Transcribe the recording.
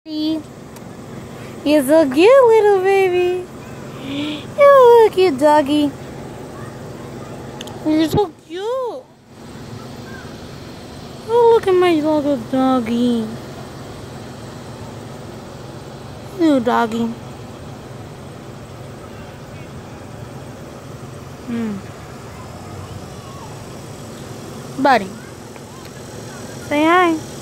You're so cute, little baby. You're a cute doggy. You're so cute. Oh, look at my little doggy. Little doggy. Buddy. Say hi.